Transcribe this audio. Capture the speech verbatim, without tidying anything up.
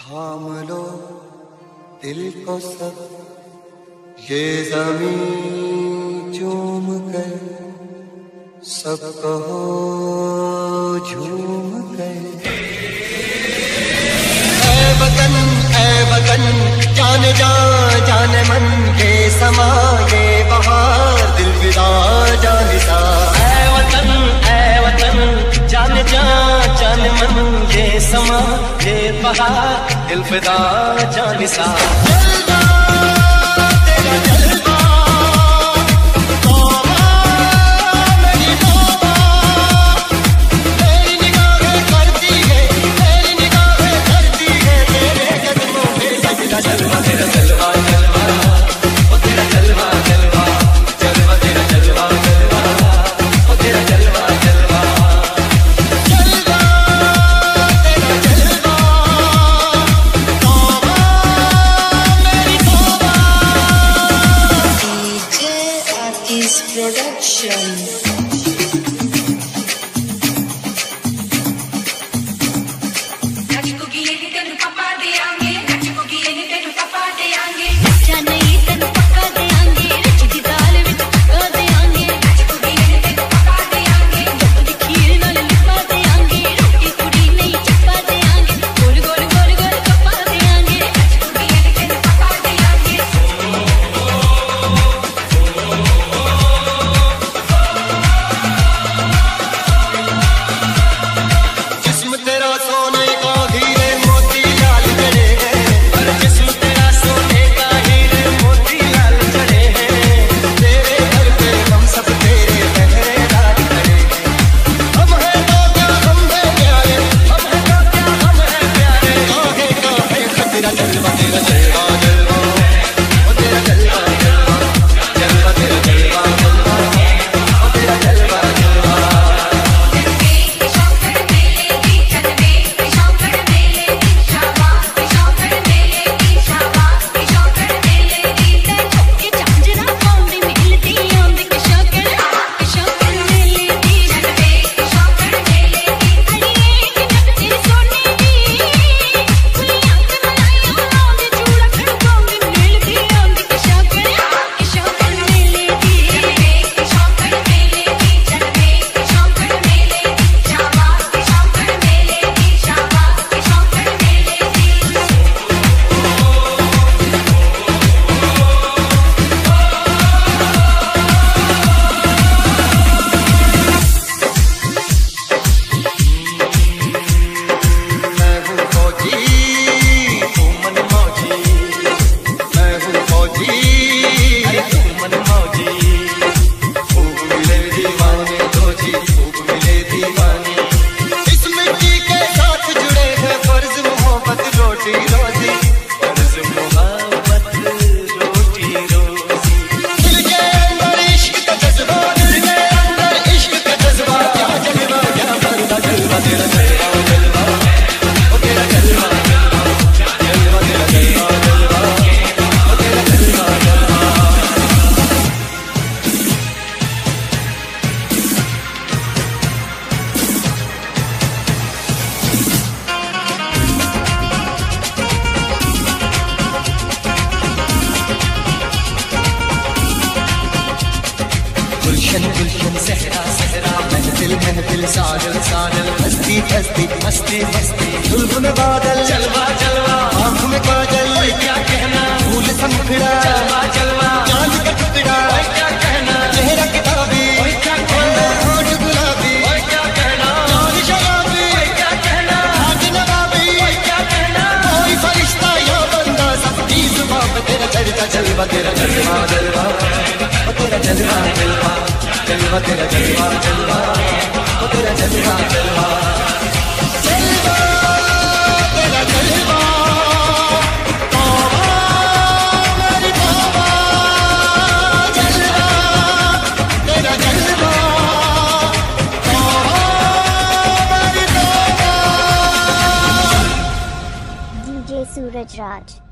थाम लो दिल को सब ये ज़मीं चूम कर, सब कहो झूम कर। ऐ वतन ऐ वतन जाने जा जाने मन के समा ये बहार दिल विदा जाने सा। ऐ वतन ऐ वतन जाने जा जाने मन ये समा ये बहार दिल विदा जाने सा। जलवा तेरा जलवा Production. गुलशन गुलशन सहरा सहरा महफिल महफिल साजल साजल हस्ती हस्ती मस्ती मस्ती जुल्फ में बादल जलवा जलवा आँख में काजल क्या कहना फूल संखड़ा जलवा जलवा चांद का टुकड़ा क्या कहना चेहरा किताबी क्या कहना होठ गुलाबी क्या कहना चांद शराबी क्या कहना हाथ नवाबी क्या कहना कोई फरिश्ता या बंदा सबकी जुबान पे तेरा चलता जलवा तेरा जलवा जलवा तेरा जलवा जलवा जलवा तेरा जलवा जलवा ओ तेरा जलवा जलवा जलवा तेरा जलवा तौबा मेरी तौबा जलवा तेरा जलवा तौबा मेरी तौबा। D J Suraj Raj।